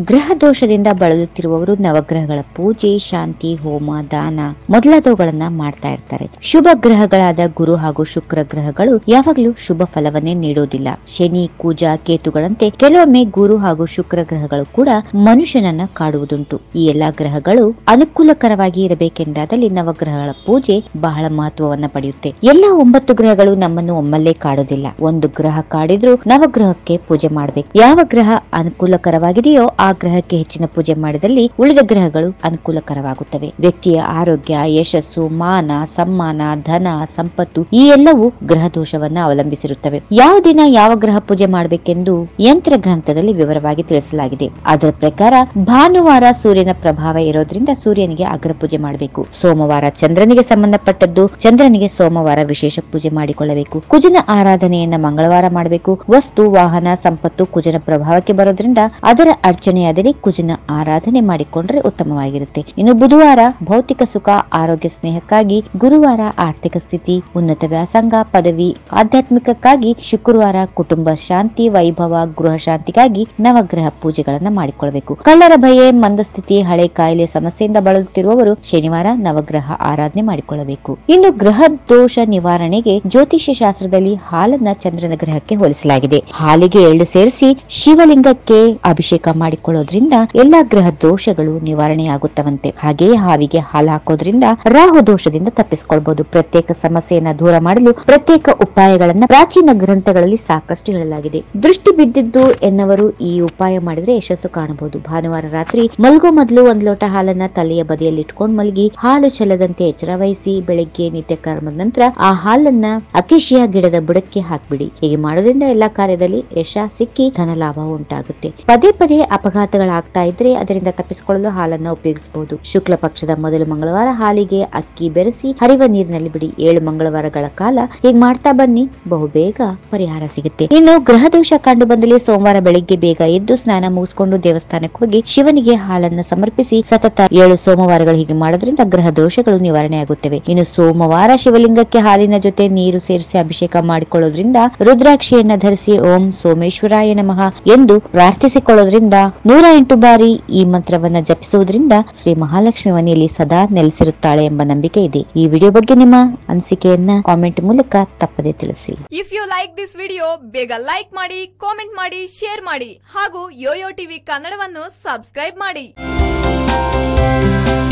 ಗ್ರಹ ದೋಷದಿಂದ ಬಳಲುತ್ತಿರುವವರು ನವಗ್ರಹಗಳ ಪೂಜೆ, ಶಾಂತಿ, ಹೋಮ, ದಾನ ಮೊದಲಾದವುಗಳನ್ನ ಮಾಡ್ತಾ ಇರ್ತಾರೆ. ಶುಭ ಗ್ರಹಗಳಾದ ಗುರು ಹಾಗೂ ಶುಕ್ರ ಗ್ರಹಗಳು ಯಾವಾಗಲೂ ಶುಭ ಫಲವನ್ನೇ ನೀಡೋದಿಲ್ಲ. ಶನಿ, ಕುಜ, ಕೇತುಗಳಂತೆ ಕೆಲವೊಮ್ಮೆ ಗುರು ಹಾಗೂ ಶುಕ್ರ ಗ್ರಹಗಳು ಕೂಡ ಮನುಷ್ಯನನ್ನ ಕಾಡುವುದುಂಟು. ಈ ಎಲ್ಲಾ ಗ್ರಹಗಳು ಅನುಕೂಲಕರವಾಗಿ ಇರಬೇಕೆಂದಾದಲ್ಲಿ ನವಗ್ರಹಗಳ ಪೂಜೆ ಬಹಳ ಮಹತ್ವವನ್ನ ಪಡೆಯುತ್ತೆ. ಎಲ್ಲಾ 9 ಗ್ರಹಗಳು ನಮ್ಮನ್ನು ಒಮ್ಮೆಲ್ಲೇ ಕಾಡೋದಿಲ್ಲ. ಒಂದು ಗ್ರಹ ಕಾಡಿದ್ರೂ ನವಗ್ರಹಕ್ಕೆ ಪೂಜೆ ಮಾಡಬೇಕು. ಯಾವ ಗ್ರಹ ಅನುಕೂಲಕರವಾಗಿದೆಯೋ ಆ ಗ್ರಹಕ್ಕೆ ಹೆಚ್ಚಿನ ಪೂಜೆ ಮಾಡಿದಲ್ಲಿ ಉಳಿದ ಗ್ರಹಗಳು ಅನುಕೂಲಕರವಾಗುತ್ತವೆ. ವ್ಯಕ್ತಿಯ ಆರೋಗ್ಯ, ಯಶಸ್ಸು, ಮಾನ, ಸಮ್ಮಾನ, ಧನ, ಸಂಪತ್ತು ಈ ಎಲ್ಲವೂ ಗ್ರಹ ದೋಷವನ್ನ ಅವಲಂಬಿಸಿರುತ್ತವೆ. ಯಾವ ದಿನ ಯಾವ ಗ್ರಹ ಪೂಜೆ ಮಾಡಬೇಕೆಂದು ಯಂತ್ರ ಗ್ರಂಥದಲ್ಲಿ ವಿವರವಾಗಿ ತಿಳಿಸಲಾಗಿದೆ. ಅದರ ಪ್ರಕಾರ ಭಾನುವಾರ ಸೂರ್ಯನ ಪ್ರಭಾವ ಇರೋದ್ರಿಂದ ಸೂರ್ಯನಿಗೆ ಅಗ್ರ ಪೂಜೆ ಮಾಡಬೇಕು. ಸೋಮವಾರ ಚಂದ್ರನಿಗೆ ಸಂಬಂಧಪಟ್ಟದ್ದು, ಚಂದ್ರನಿಗೆ ಸೋಮವಾರ ವಿಶೇಷ ಪೂಜೆ ಮಾಡಿಕೊಳ್ಳಬೇಕು. ಕುಜನ ಆರಾಧನೆಯನ್ನ ಮಂಗಳವಾರ ಮಾಡಬೇಕು. ವಸ್ತು, ವಾಹನ, ಸಂಪತ್ತು ಕುಜನ ಪ್ರಭಾವಕ್ಕೆ ಬರೋದ್ರಿಂದ ಅದರ ಅರ್ಚನೆಯಾದಲ್ಲಿ ಕುಜನ ಆರಾಧನೆ ಮಾಡಿಕೊಂಡ್ರೆ ಉತ್ತಮವಾಗಿರುತ್ತೆ. ಇನ್ನು ಬುಧವಾರ ಭೌತಿಕ ಸುಖ, ಆರೋಗ್ಯ, ಸ್ನೇಹಕ್ಕಾಗಿ, ಗುರುವಾರ ಆರ್ಥಿಕ ಸ್ಥಿತಿ, ಉನ್ನತ ವ್ಯಾಸಂಗ, ಪದವಿ, ಆಧ್ಯಾತ್ಮಿಕಕ್ಕಾಗಿ, ಶುಕ್ರವಾರ ಕುಟುಂಬ ಶಾಂತಿ, ವೈಭವ, ಗೃಹ ಶಾಂತಿಗಾಗಿ ನವಗ್ರಹ ಪೂಜೆಗಳನ್ನ ಮಾಡಿಕೊಳ್ಳಬೇಕು. ಕಳ್ಳರ ಭಯ, ಮಂದಸ್ಥಿತಿ, ಹಳೆ ಕಾಯಿಲೆ ಸಮಸ್ಯೆಯಿಂದ ಬಳಲುತ್ತಿರುವವರು ಶನಿವಾರ ನವಗ್ರಹ ಆರಾಧನೆ ಮಾಡಿಕೊಳ್ಳಬೇಕು. ಇನ್ನು ಗ್ರಹ ದೋಷ ನಿವಾರಣೆಗೆ ಜ್ಯೋತಿಷ್ಯ ಶಾಸ್ತ್ರದಲ್ಲಿ ಹಾಲನ್ನ ಚಂದ್ರನ ಗ್ರಹಕ್ಕೆ ಹೋಲಿಸಲಾಗಿದೆ. ಹಾಲಿಗೆ ಎಳ್ಳು ಸೇರಿಸಿ ಶಿವಲಿಂಗಕ್ಕೆ ಅಭಿಷೇಕ ಮಾಡಿಕೊಳ್ಳೋದ್ರಿಂದ ಎಲ್ಲಾ ಗ್ರಹ ದೋಷಗಳು ನಿವಾರಣೆಯಾಗುತ್ತವಂತೆ. ಹಾಗೆಯೇ ಹಾವಿಗೆ ಹಾಲು ಹಾಕೋದ್ರಿಂದ ರಾಹು ದೋಷದಿಂದ ತಪ್ಪಿಸಿಕೊಳ್ಳಬಹುದು. ಪ್ರತ್ಯೇಕ ಸಮಸ್ಯೆಯನ್ನ ದೂರ ಮಾಡಲು ಪ್ರತ್ಯೇಕ ಉಪಾಯಗಳನ್ನ ಪ್ರಾಚೀನ ಗ್ರಂಥಗಳಲ್ಲಿ ಸಾಕಷ್ಟು ಹೇಳಲಾಗಿದೆ. ದೃಷ್ಟಿ ಬಿದ್ದಿದ್ದು ಎನ್ನುವರು ಈ ಉಪಾಯ ಮಾಡಿದ್ರೆ ಯಶಸ್ಸು ಕಾಣಬಹುದು. ಭಾನುವಾರ ರಾತ್ರಿ ಮಲಗೋ ಮೊದಲು 1 ಲೋಟ ಹಾಲನ್ನ ತಲೆಯ ಬದಿಯಲ್ಲಿ ಇಟ್ಕೊಂಡು ಮಲಗಿ ಹಾಲು ಚೆಲ್ಲದಂತೆ ಎಚ್ಚರ ವಹಿಸಿ ಬೆಳಗ್ಗೆ ನಿತ್ಯ ಕರ್ಮದ ನಂತರ ಆ ಹಾಲನ್ನ ಅಕೇಶಿಯಾ ಗಿಡದ ಬುಡಕ್ಕೆ ಹಾಕ್ಬಿಡಿ. ಹೀಗೆ ಮಾಡೋದ್ರಿಂದ ಎಲ್ಲಾ ಕಾರ್ಯದಲ್ಲಿ ಯಶ ಸಿಕ್ಕಿ ಧನ ಲಾಭ ಉಂಟಾಗುತ್ತೆ. ಪದೇ ಪದೇ ಅಪಘಾತಗಳಾಗ್ತಾ ಇದ್ರೆ ಅದರಿಂದ ತಪ್ಪಿಸಿಕೊಳ್ಳಲು ಹಾಲನ್ನ ಉಪಯೋಗಿಸಬಹುದು. ಶುಕ್ಲ ಪಕ್ಷದ ಮೊದಲು ಮಂಗಳವಾರ ಹಾಲಿಗೆ ಅಕ್ಕಿ ಬೆರೆಸಿ ಹರಿವ ನೀರಿನಲ್ಲಿ ಬಿಡಿ. 7 ಮಂಗಳವಾರಗಳ ಕಾಲ ಹೀಗೆ ಮಾಡ್ತಾ ಬನ್ನಿ, ಬಹುಬೇಗ ಪರಿಹಾರ ಸಿಗುತ್ತೆ. ಇನ್ನು ಗ್ರಹ ದೋಷ ಕಂಡು ಬಂದಲ್ಲಿ ಸೋಮವಾರ ಬೆಳಿಗ್ಗೆ ಬೇಗ ಎದ್ದು ಸ್ನಾನ ಮುಗಿಸಿಕೊಂಡು ದೇವಸ್ಥಾನಕ್ಕೆ ಹೋಗಿ ಶಿವನಿಗೆ ಹಾಲನ್ನ ಸಮರ್ಪಿಸಿ ಸತತ 7 ಸೋಮವಾರಗಳು ಹೀಗೆ ಮಾಡೋದ್ರಿಂದ ಗ್ರಹ ದೋಷಗಳು ನಿವಾರಣೆ ಆಗುತ್ತವೆ. ಇನ್ನು ಸೋಮವಾರ ಶಿವಲಿಂಗಕ್ಕೆ ಹಾಲಿನ ಜೊತೆ ನೀರು ಸೇರಿಸಿ ಅಭಿಷೇಕ ಮಾಡಿಕೊಳ್ಳೋದ್ರಿಂದ, ರುದ್ರಾಕ್ಷಿಯನ್ನ ಧರಿಸಿ ಓಂ ಸೋಮೇಶ್ವರಾಯ ನಮಃ ಎಂದು ಪ್ರಾರ್ಥಿಸಿಕೊಳ್ಳೋದ್ರಿಂದ 108 ಬಾರಿ ಈ ಮಂತ್ರವನ್ನ ಜಪಿಸುವುದರಿಂದ ಶ್ರೀ ಮಹಾಲಕ್ಷ್ಮಿ ಮನೆಯಲ್ಲಿ ಸದಾ ನೆಲೆಸಿರುತ್ತಾಳೆ ಎಂಬ ನಂಬಿಕೆ ಇದೆ. ಈ ವಿಡಿಯೋ ಬಗ್ಗೆ ನಿಮ್ಮ ಅನಿಸಿಕೆಯನ್ನ ಕಾಮೆಂಟ್ ಮೂಲಕ ತಪ್ಪದೆ ತಿಳಿಸಿ. If you like this video ಬೇಗ ಲೈಕ್ ಮಾಡಿ, ಕಾಮೆಂಟ್ ಮಾಡಿ, ಶೇರ್ ಮಾಡಿ ಹಾಗೂ ಯೋಯೋ ಟಿವಿ ಕನ್ನಡವನ್ನು ಸಬ್ಸ್ಕ್ರೈಬ್ ಮಾಡಿ.